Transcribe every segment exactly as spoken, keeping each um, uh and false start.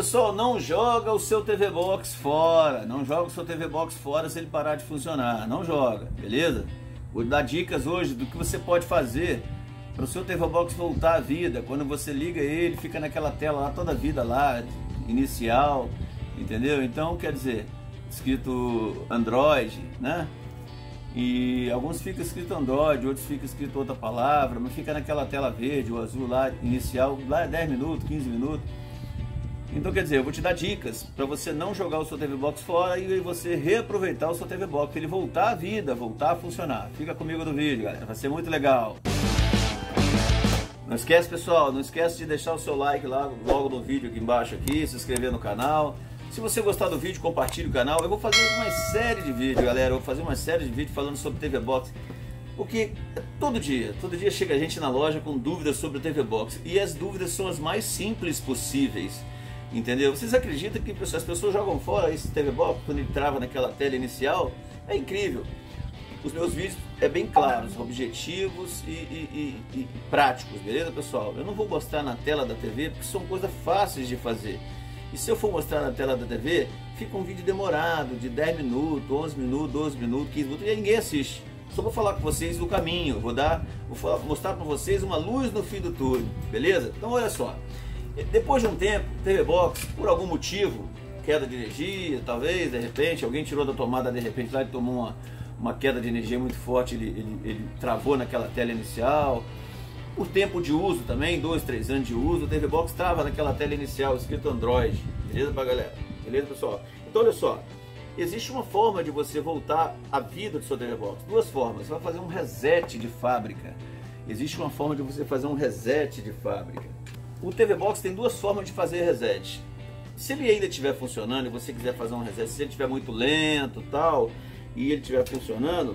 Pessoal, não joga o seu T V Box fora, não joga o seu T V Box fora se ele parar de funcionar, não joga, beleza? Vou dar dicas hoje do que você pode fazer para o seu T V Box voltar à vida. Quando você liga ele, fica naquela tela lá toda a vida lá, inicial, entendeu? Então, quer dizer, escrito Android, né? E alguns fica escrito Android, outros fica escrito outra palavra, mas fica naquela tela verde ou azul lá, inicial, lá é dez minutos, quinze minutos. Então, quer dizer, eu vou te dar dicas para você não jogar o seu T V Box fora e você reaproveitar o seu T V Box, para ele voltar à vida, voltar a funcionar. Fica comigo no vídeo, galera, vai ser muito legal. Não esquece, pessoal, não esquece de deixar o seu like lá logo no vídeo aqui embaixo, aqui, se inscrever no canal. Se você gostar do vídeo, compartilhe o canal. Eu vou fazer uma série de vídeos, galera, eu vou fazer uma série de vídeos falando sobre T V Box. Porque todo dia, todo dia chega gente na loja com dúvidas sobre o T V Box. E as dúvidas são as mais simples possíveis. Entendeu? Vocês acreditam que as pessoas jogam fora esse T V Box quando ele trava naquela tela inicial? É incrível. Os meus vídeos é bem claros, objetivos e, e, e, e práticos, beleza, pessoal? Eu não vou mostrar na tela da T V porque são coisas fáceis de fazer. E se eu for mostrar na tela da T V, fica um vídeo demorado, de dez minutos, onze minutos, doze minutos, quinze minutos, e ninguém assiste. Só vou falar com vocês do caminho, vou, dar, vou mostrar para vocês uma luz no fim do túnel, beleza? Então olha só. Depois de um tempo, T V Box, por algum motivo, queda de energia, talvez, de repente, alguém tirou da tomada, de repente, lá ele tomou uma, uma queda de energia muito forte, ele, ele, ele travou naquela tela inicial. O tempo de uso também, dois, três anos de uso, o T V Box trava naquela tela inicial, escrito Android. Beleza pra galera? Beleza, pessoal? Então, olha só, existe uma forma de você voltar à vida do seu T V Box. Duas formas. Você vai fazer um reset de fábrica. Existe uma forma de você fazer um reset de fábrica. O T V Box tem duas formas de fazer reset. Se ele ainda estiver funcionando e você quiser fazer um reset, se ele estiver muito lento tal, e ele estiver funcionando,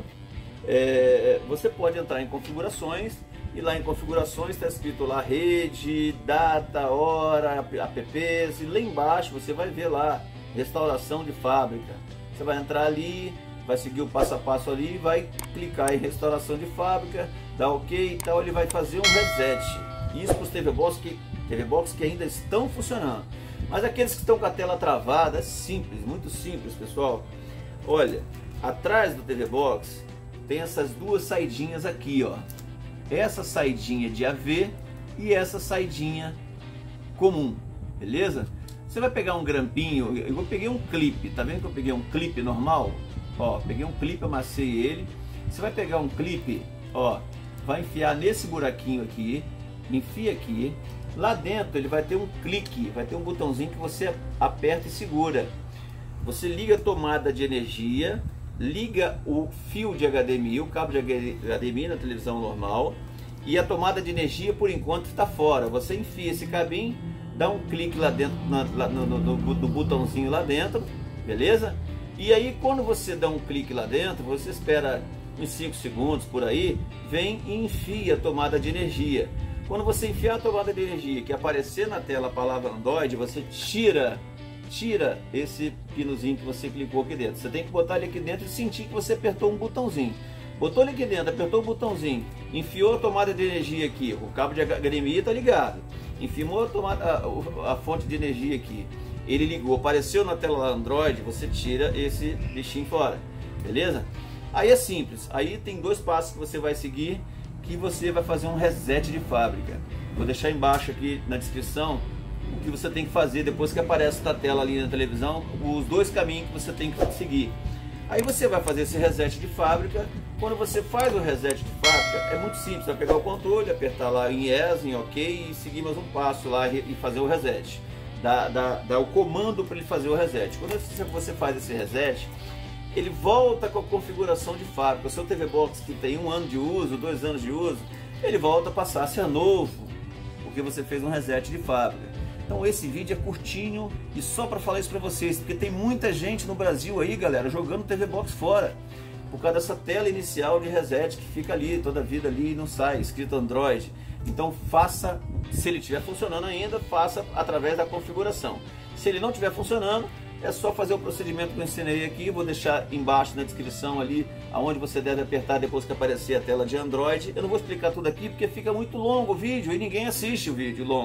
é, você pode entrar em configurações, e lá em configurações está escrito lá rede, data, hora, apps, e lá embaixo você vai ver lá restauração de fábrica. Você vai entrar ali, vai seguir o passo a passo ali, vai clicar em restauração de fábrica, dá ok e tal, ele vai fazer um reset. Isso para os T V Box que T V Box que ainda estão funcionando. Mas aqueles que estão com a tela travada, é simples, muito simples, pessoal. Olha, atrás do T V Box tem essas duas saidinhas aqui, ó. Essa saidinha de A V e essa saidinha comum, beleza? Você vai pegar um grampinho, eu peguei um clipe, tá vendo que eu peguei um clipe normal? Ó, peguei um clipe, amassei ele. Você vai pegar um clipe, ó, vai enfiar nesse buraquinho aqui, enfia aqui. Lá dentro ele vai ter um clique, vai ter um botãozinho que você aperta e segura. Você liga a tomada de energia, liga o fio de H D M I, o cabo de H D M I na televisão normal, e a tomada de energia por enquanto está fora. Você enfia esse cabinho, dá um clique lá dentro, na, lá no, no, no, no botãozinho lá dentro, beleza? E aí quando você dá um clique lá dentro, você espera uns cinco segundos por aí, vem e enfia a tomada de energia. Quando você enfiar a tomada de energia, que aparecer na tela a palavra Android, você tira, tira esse pinozinho que você clicou aqui dentro. Você tem que botar ele aqui dentro e sentir que você apertou um botãozinho. Botou ele aqui dentro, apertou o botãozinho, enfiou a tomada de energia aqui, o cabo de H D M I está ligado. Enfiou a, tomada, a, a fonte de energia aqui, ele ligou, apareceu na tela Android, você tira esse bichinho fora, beleza? Aí é simples, aí tem dois passos que você vai seguir, que você vai fazer um reset de fábrica. Vou deixar embaixo aqui na descrição o que você tem que fazer depois que aparece na tela ali na televisão, os dois caminhos que você tem que seguir. Aí você vai fazer esse reset de fábrica. Quando você faz o reset de fábrica, é muito simples, vai pegar o controle, apertar lá em Yes, em OK e seguir mais um passo lá e fazer o reset. Dá, dá, dá o comando para ele fazer o reset. Quando você faz esse reset, ele volta com a configuração de fábrica. O seu T V Box que tem um ano de uso, dois anos de uso, ele volta a passar a ser novo, porque você fez um reset de fábrica. Então esse vídeo é curtinho e só para falar isso para vocês, porque tem muita gente no Brasil aí, galera, jogando T V Box fora, por causa dessa tela inicial de reset que fica ali, toda a vida ali e não sai, escrito Android. Então faça, se ele estiver funcionando ainda, faça através da configuração. Se ele não estiver funcionando, é só fazer o procedimento que eu ensinei aqui. Vou deixar embaixo na descrição ali aonde você deve apertar depois que aparecer a tela de Android. Eu não vou explicar tudo aqui porque fica muito longo o vídeo e ninguém assiste o vídeo longo.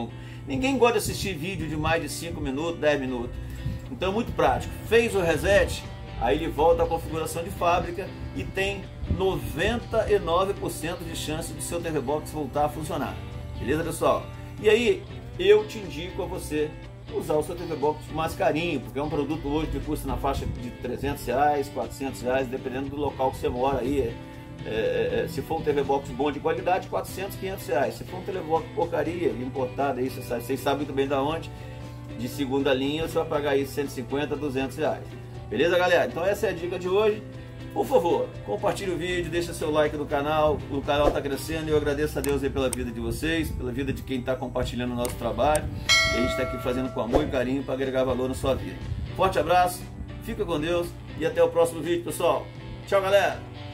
Ninguém gosta de assistir vídeo de mais de cinco minutos, dez minutos. Então é muito prático. Fez o reset, aí ele volta à configuração de fábrica e tem noventa e nove por cento de chance de seu T V Box voltar a funcionar. Beleza, pessoal? E aí, eu te indico a você usar o seu T V Box mais carinho, porque é um produto hoje que custa na faixa de trezentos reais, quatrocentos reais, dependendo do local que você mora aí. É, é, se for um T V Box bom de qualidade, quatrocentos, quinhentos reais. Se for um T V Box porcaria, importado aí, vocês sabem, vocês sabem muito bem da onde, de segunda linha, você vai pagar aí cento e cinquenta, duzentos reais. Beleza, galera? Então essa é a dica de hoje. Por favor, compartilhe o vídeo, deixa seu like no canal, o canal está crescendo e eu agradeço a Deus aí pela vida de vocês, pela vida de quem está compartilhando o nosso trabalho. E a gente está aqui fazendo com amor e carinho para agregar valor na sua vida. Forte abraço, fica com Deus e até o próximo vídeo, pessoal. Tchau, galera!